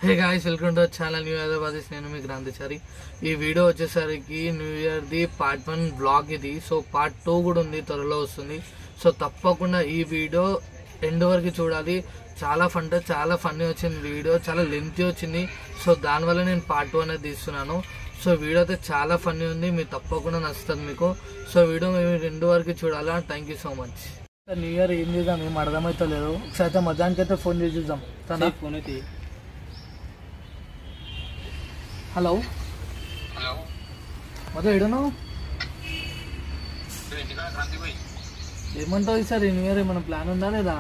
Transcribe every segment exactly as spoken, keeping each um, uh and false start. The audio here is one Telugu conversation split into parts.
Hey guys, welcome to channel new Hyderabad. నేను మీ క్రాంతిచారి. ఈ వీడియో వచ్చేసరికి new year the part one blog ఇది. సో పార్ట్ టూ కూడా ఉంది, త్వరలో వస్తుంది. సో తప్పకుండా ఈ వీడియో ఎండ్ వరకు చూడాలి. చాలా ఫన్ చాలా ఫన్నీ వచ్చింది వీడియో, చాలా లెంతీ వచ్చింది. సో దానివల్ల నేను పార్ట్ టూ అనేది తీస్తున్నాను. సో వీడియో అయితే చాలా ఫన్నీ ఉంది, మీరు తప్పకుండా నచ్చుతుంది మీకు. సో వీడియో మేము రెండు వరకు చూడాలా. Thank you so much. New year ఏం చేద్దాం ఏం అర్థమైతే లేదు. ఒకసారి అయితే మధ్యాహ్నానికి అయితే ఫోన్ చేసి చూద్దాం. తన ఫోన్ అయితే హలో హలో మధు ఎడును ఏమంటావు ఈసారి న్యూ ఇయర్ ఏమైనా ప్లాన్ ఉందా లేదా?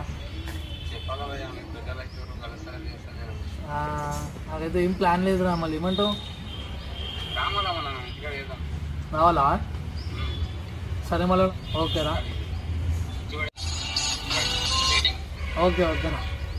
నాకైతే ఏం ప్లాన్ లేదురా. మళ్ళీ ఏమంటావు? రావాలా? సరే మళ్ళీ ఓకేరా. ఓకే ఓకేనా.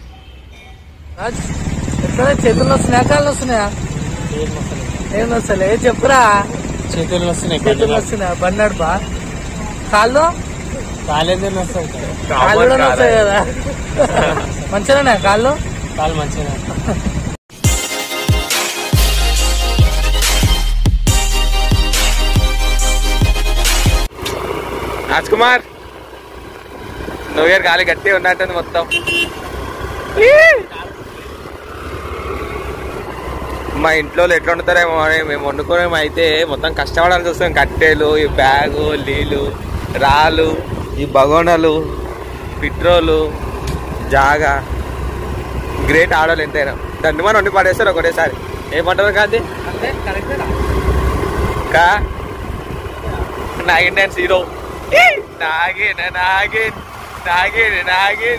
ఎక్కడ చేతుల్లో వస్తున్నాయా కాళ్ళు వస్తున్నాయా? ఏం వస్తలే చెప్పురా. చేతులు వస్తున్నాయి, చేతులు వస్తున్నాయా? బండి నడుపా? కాళ్ళు కాలేజీ వస్తాయి, కాళ్ళు కూడా వస్తాయి కదా. మంచిగానే కాళ్ళు కాళ్ళు మంచిగా. రాజ్ కుమార్, న్యూ ఇయర్ గాలి గట్టి ఉన్నట్టుంది మొత్తం. మా ఇంట్లో ఎట్లా వండుతారేమో అని మేము వండుకోవడం అయితే మొత్తం కష్టపడాల్సి వస్తుంది. కట్టెలు, ఈ బ్యాగు, నీళ్ళు, రాళ్ళు, ఈ బగోనలు, పెట్రోలు, జాగా, గ్రేట్ ఆడోళ్ళు ఎంతైనా దాన్ని మనం వండి పడేస్తారు ఒకటేసారి. ఏమంటారు కాదు అంటే కరెక్టేనా? కా నాగిన్ డాన్స్ హీరో నాగిన్ నాగిన్ నాగిన్ నాగిన్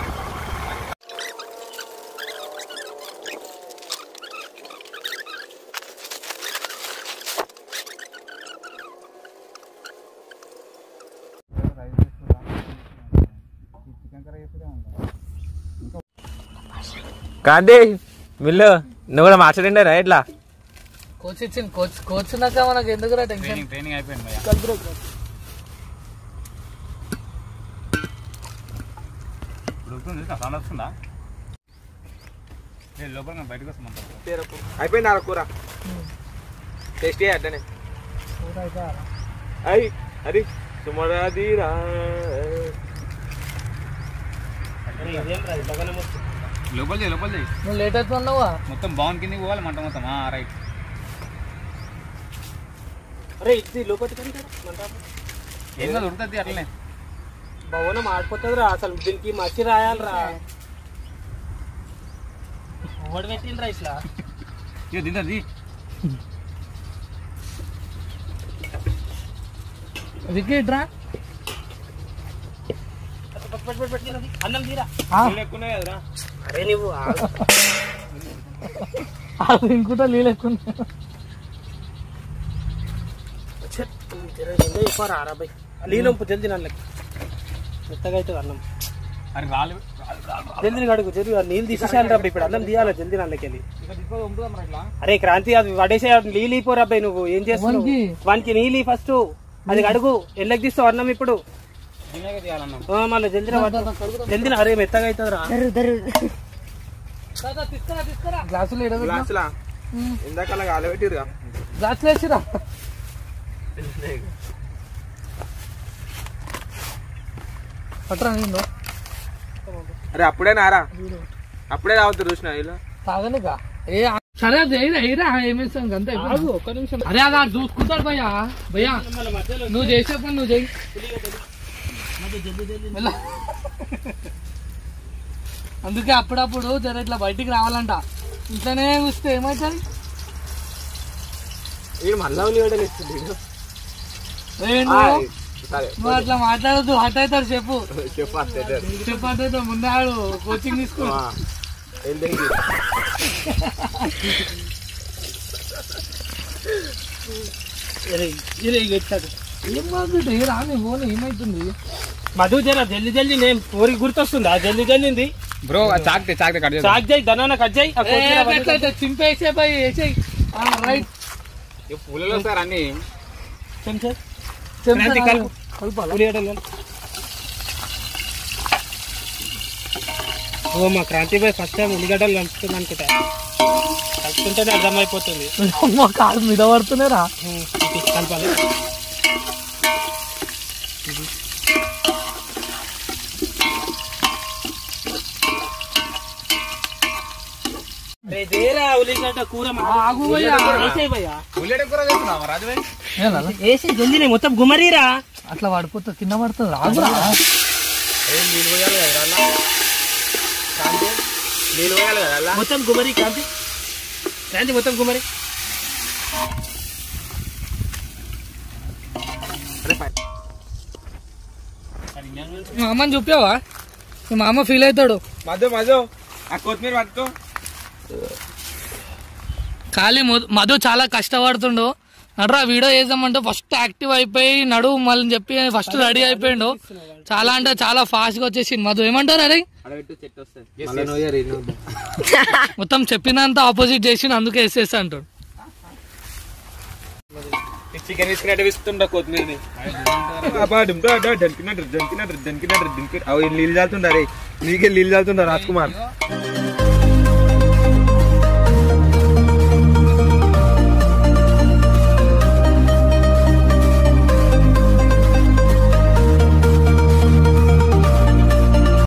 కాంతి మిల్లు నువ్వు కూడా మాట్లాడిండేనా ఎట్లా? కోచ్ ఇచ్చింది. కోచ్ కోచ్ ఉన్నాక మనకు ఎందుకురా టెన్షన్. ట్రైనింగ్ అయిపోయింది. వస్తుందా లోపల బయటకు వస్తాం. అయిపోయింది అలా కూర టేస్ట్ అట్లనే. అయ్యి అది సుమరాదిరా లోపల చేయి, లోపల చేయి. నువ్వు లేట్ అవుతున్నావా? మొత్తం బాగుంది, కిందకి పోవాలి మంట మొత్తం. రైట్. అరే ఇది లోపలికి ఏం కాదు, ఉడుతుంది అట్లనే. భవనం ఆడిపోతుంది రా. అసలు దీనికి మసి రాయాలరా. ఓడి పెట్టిండ్రా ఇట్లా. ఇక తింటది. వికెట్ రా. అన్నం తీరా. ఎక్కువనే కదరా. అరే నువ్వు ఇంకుంటా నీళ్ళు ఎక్కువ. రాబాయ్ నీళ్ళు జల్దీ నల్లకి మెత్తగా అవుతుంది అన్నం. అరే రాళ్ళు జల్దీ కడుగు జల్దీ. నీళ్ళు తీసేసాను రా. ఇప్పుడు అన్నం తీయాలి జల్దీ నల్లకెళ్ళి. అరే క్రాంతి అది పడేసే నీళ్ళు ఇపోరా అబ్బాయి. నువ్వు ఏం చేస్తున్నావు? వానికి నీళ్ళు ఫస్ట్ అది కడుగు. ఎల్లకి తీస్తావు అన్నం ఇప్పుడు మళ్ళీ జల్దీ జల్దీ. అరే మెత్తగా అవుతుంది రా. గ్లాసులు గ్లాసులా ఇందాక అలా కాలబెట్టిరుగా. గ్లాసులు వేసిరా. పట్టరా నేను. అరే అప్పుడే నారా అప్పుడే తాగుతారు చూసిన ఇలా తాగనిగా. ఏ సరే అది ఎయిరా ఎయిరా ఏమేస్తాం అంతే. ఒక్క నిమిషం. అరే అదా చూసుకుంటాడు భయ్యా. భయ్యా నువ్వు చేసే పని నువ్వు చేయి. అందుకే అప్పుడప్పుడు జర ఇట్లా బయటికి రావాలంట. ఇంట్లోనే చూస్తే ఏమవుతుంది? మళ్ళా ఉల్లిగడ్డలు ఇస్తుంది. నువ్వు అట్లా మాట్లాడద్దు, హట్ అవుతాడు. చెప్పు చెప్పు చెప్పు అంటే ముందే ఆడు కోచింగ్ తీసుకో. ఏం బాగుంటుంది ఏ రాని ఫోన్ ఏమైతుంది? మధు జర జల్దీ జల్దీ. నేను ఊరికి గుర్తొస్తుందా జల్దీ జల్దీ బ్రో? చాక్ చాక్ కట్ చాక్ చేయి, దనాన కట్ చేయి. చింపేసే పై వేసేయి. రైట్. పూలలో సార్ అన్ని ఓ మా క్రాంతి భాయ్ ఫస్ట్ టైం ఉల్లిగడ్డలు కలుపుతుంది అనుకుంటా. వస్తుంటేనే అర్థమైపోతుంది. కాదు మీద పడుతున్నారా కలపాలి. ఉల్లిగడ్డ కూర వేసి జల్దీ మొత్తం గుమరీరా. అట్లా పడిపోతా కింద పడుతుంది రాదురా. మొత్తం గుమరి కాంతి కాంతి మొత్తం గుమరి. మా అమ్మని చూపావా? మా అమ్మ ఫీల్ అవుతాడు. మధు మధు ఆ కొత్తిమీర పట్టుకో. ఖాళీ మధు చాలా కష్టపడుతుండు. నడరా వీడియో చేద్దామంటే ఫస్ట్ యాక్టివ్ అయిపోయి నడు మళ్ళీ చెప్పి ఫస్ట్ రెడీ అయిపోయిండు. చాలా అంటే చాలా ఫాస్ట్ గా వచ్చేసింది మధు. ఏమంటారు అరే? మొత్తం చెప్పినంత ఆపోజిట్ చేసి అందుకే వేసేస్తా అంటాడు. చికెన్ తీసుకున్నట్టు ఇస్తుండ కొత్తిమీరని నీళ్ళు చాలుతుండారే నీకే నీళ్ళు చాలుతుండ రాజ్ కుమార్.